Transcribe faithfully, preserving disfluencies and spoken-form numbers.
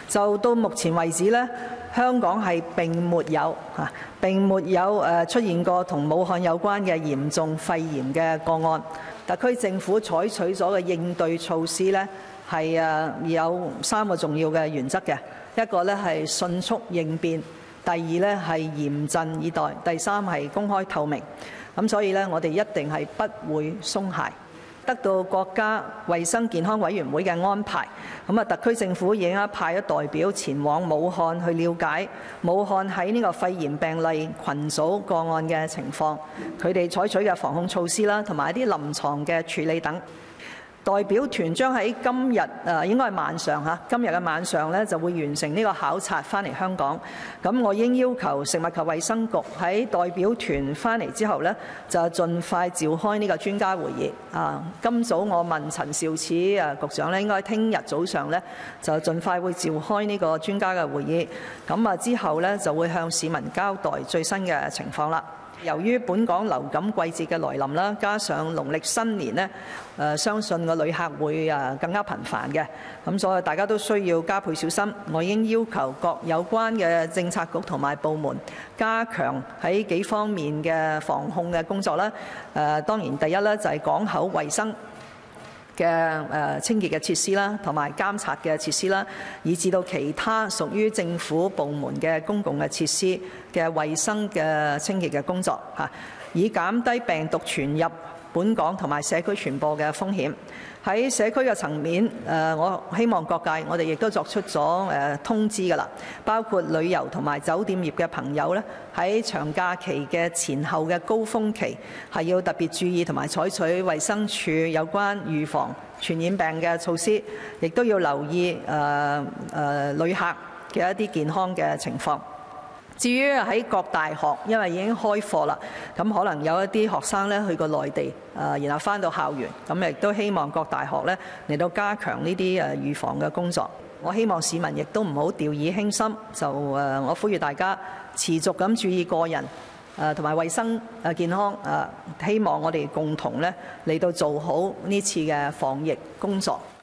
就到目前為止咧，香港係並沒有嚇並沒有誒出現過同武漢有關嘅嚴重肺炎嘅個案。特區政府採取咗嘅應對措施咧，係誒有三個重要嘅原則嘅。一個咧係迅速應變，第二咧係嚴陣以待，第三係公開透明。咁所以咧，我哋一定係不會鬆懈。得到國家衛生健康委員會嘅安排，咁啊，特區政府已經派咗代表前往武漢去了解武漢喺呢個肺炎病例群組個案嘅情況，佢哋採取嘅防控措施啦，同埋一啲臨床嘅處理等。代表團將喺今日誒應該係晚上嚇，今日嘅晚上咧就會完成呢個考察翻嚟香港。咁我已經要求食物及衛生局喺代表團翻嚟之後咧，就盡快召開呢個專家會議。啊，今早我問陳肇始誒局長咧，應該聽日早上咧就盡快會召開呢個專家嘅會議。咁啊之後咧就會向市民交代最新嘅情況啦。由於本港流感季節嘅來臨啦，加上農曆新年呢，誒相信個旅客會誒更加頻繁嘅，咁所以大家都需要加倍小心。我已經要求各有關嘅政策局同埋部門加強喺幾方面嘅防控嘅工作啦。誒當然第一咧就係港口衞生嘅誒清潔嘅設施啦，同埋監察嘅設施啦，以至到其他屬於政府部門嘅公共嘅設施嘅衛生嘅清潔嘅工作嚇，以減低病毒傳入本港同埋社區傳播嘅風險。喺社區嘅層面，誒我希望各界我哋亦都作出咗誒通知㗎啦，包括旅遊同埋酒店業嘅朋友咧，喺長假期嘅前後嘅高峰期係要特別注意同埋採取衛生署有關預防傳染病嘅措施，亦都要留意誒誒旅客嘅一啲健康嘅情況。至於喺各大學，因為已經開課啦，咁可能有一啲學生咧去過內地，誒然後返到校園，咁亦都希望各大學咧嚟到加強呢啲誒預防嘅工作。我希望市民亦都唔好掉以輕心，就誒我呼籲大家持續咁注意個人誒同埋衛生誒健康誒，希望我哋共同咧嚟到做好呢次嘅防疫工作。